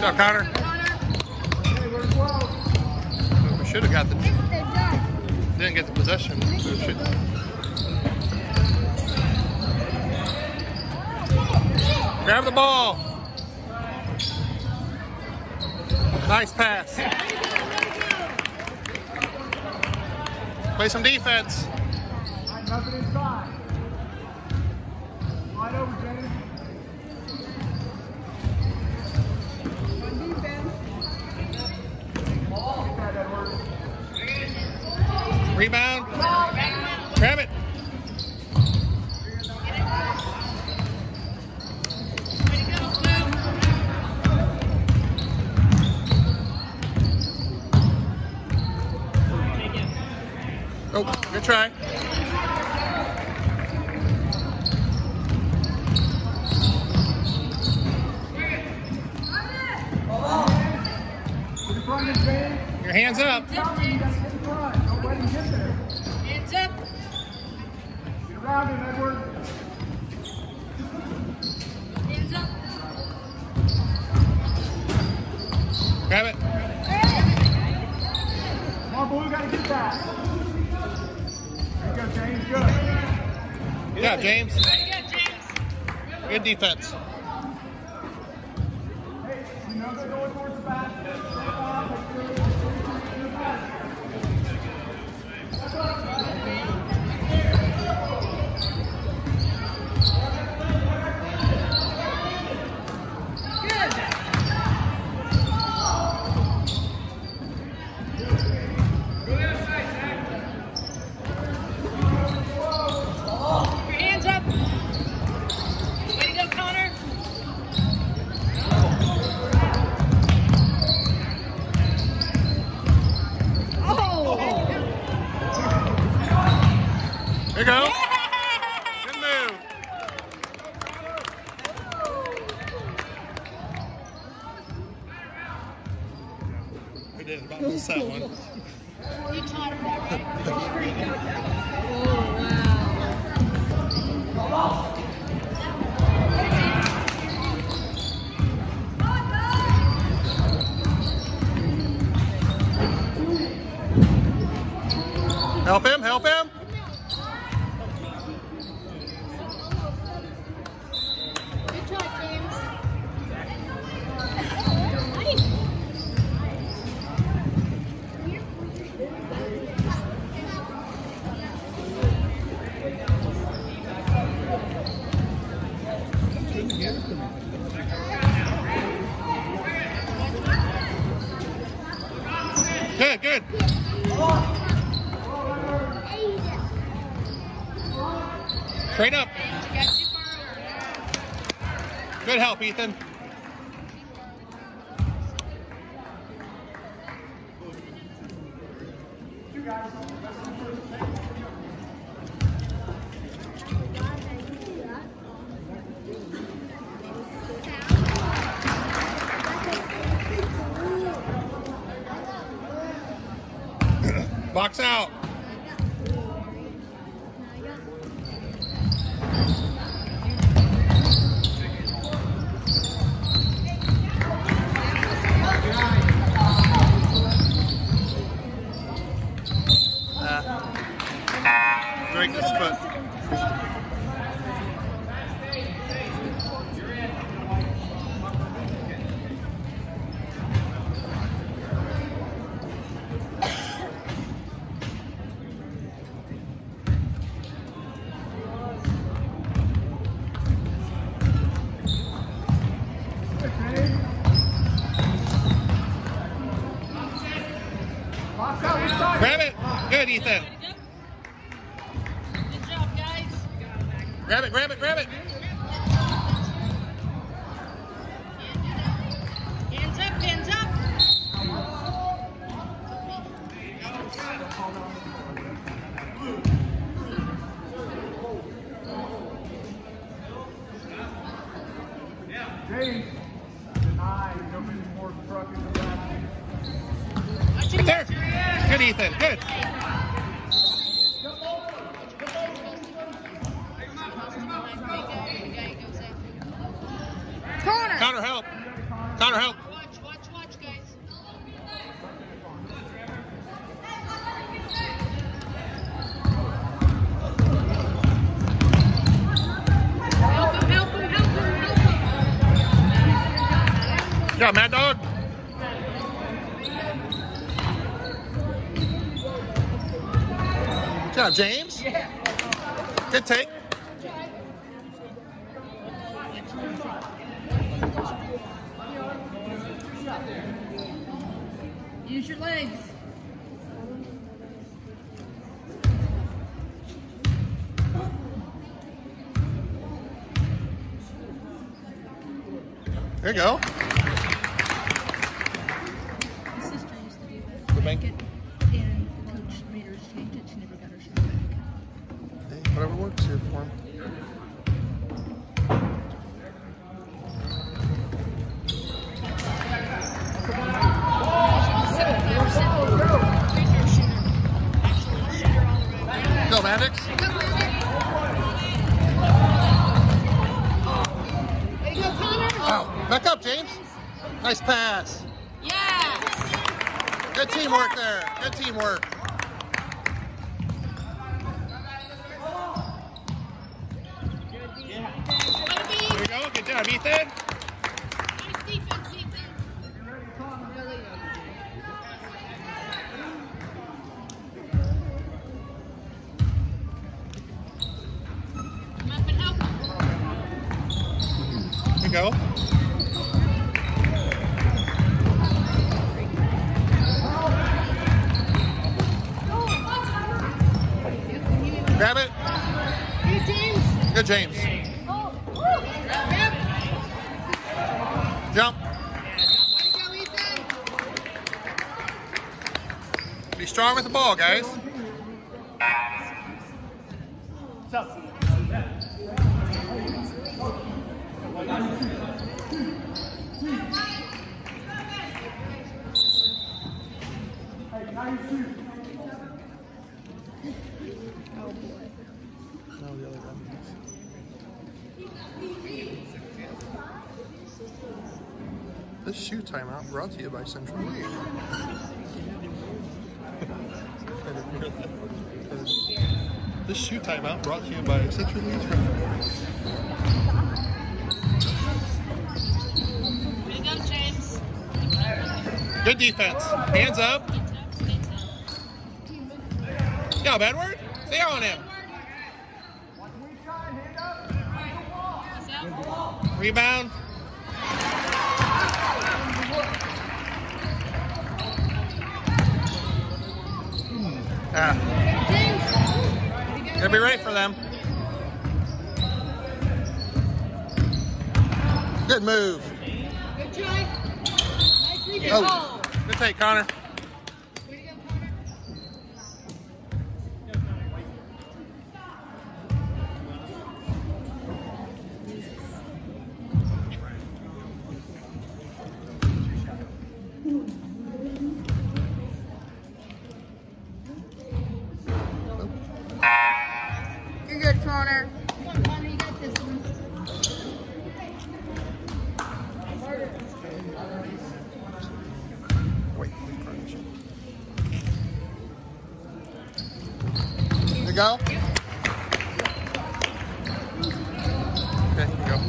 job, Connor. We should have got the. Didn't get the possession. Grab the ball. Nice pass. Play some defense. Nothing inside. Wide over, James. On defense. Ball. Get that, Edward. Rebound. Grab it. Oh, good try. Your hands up. Don't let him get there. Hands up. Get around him, Edward. Hands up. Grab it. Come on, boy, we gotta get that. There you go, James. Good. Good job, James. Very good, James. Good defense. Hey, you know they're going towards the basket. Hands up. Way to go, Connor. Oh! There you go. Good move. We did about miss that one. You taught him that, right? Help him, help him. Good job, James. Good, good. Straight up. Good help, Ethan. Box out. Break this foot. Grab it. Good, Ethan. Good job, guys. Grab it, grab it, grab it. Hands up, hands up. James, denied. Nobody more truck in the back. Right there. Good, Ethan. Good. Connor. Connor, help. Connor, help. Watch. job, Mad Dog. Good job, James. Good take. Use your legs. There you go. My sister used to do that. Good bank. And Coach made her change it. She never got her shot back. Hey, whatever works here for him. Go, Maddox. There you go, Connor. Oh, back up, James. Nice pass. Yeah. Good teamwork there. Good teamwork. There you go. Good job, Ethan. Nice defense, Ethan. Really good. Come up and help. There you go. Grab it. Hey, James. Good, James. Jump. Way to go, Ethan. Be strong with the ball, guys. What's up? Hey, now you shoot. No, the other one. This shoe timeout brought to you by Central League. This shoe timeout brought to you by Central League. Way to go, James. Good defense. Hands up. Good job, Edward. Stay on him. Rebound. Gotta be ready for them. Good move. Good try. Nicely done. Oh, good take, Connor. Way to go, Connor. You're good, Connor. Come on, Connor, you got this one. Wait. There you go. Okay, here you go.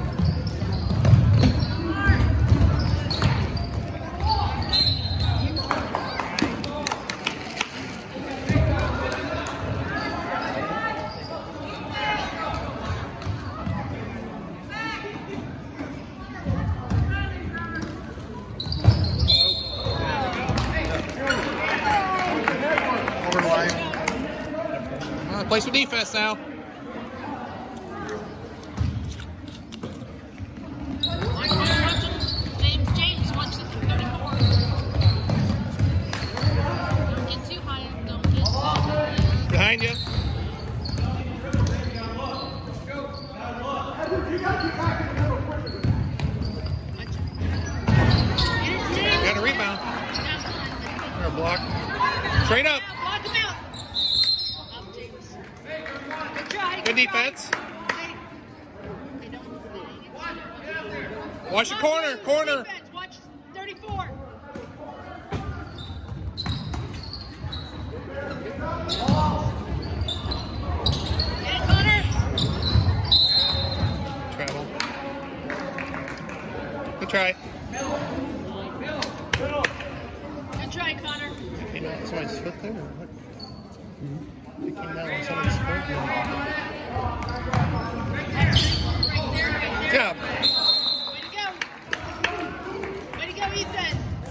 Over the line. Play some defense now. James, watch the 34. Don't get too high. Don't get too high. Behind you. Got a rebound. Got a block. Straight up. Block him out. Up, James. Good try. Good defense. They don't. Watch the corner. Corner. Defense. Watch 34. Get it, Connor. Travel. Good try. They came down on somebody's sport room. Good job. Way to go. Way to go, Ethan.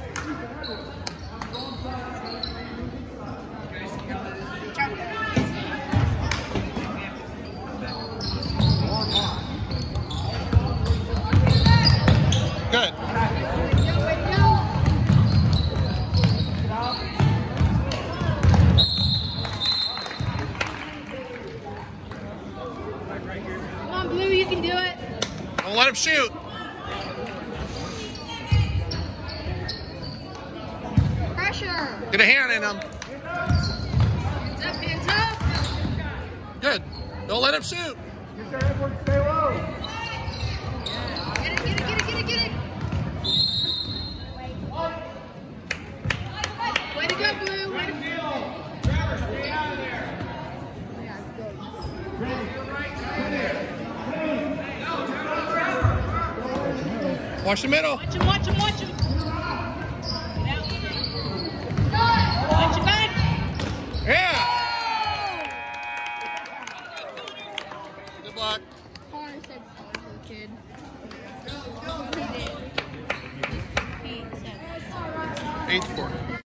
Good. Come on, Blue, you can do it. Don't let him shoot. Pressure. Get a hand in him. Hands up. Good. Don't let him shoot. Get your head work, stay low. Get it, get it, get it, get it, get it. Way to go, Blue. Way to go. Watch the middle. Watch him, watch him, watch him.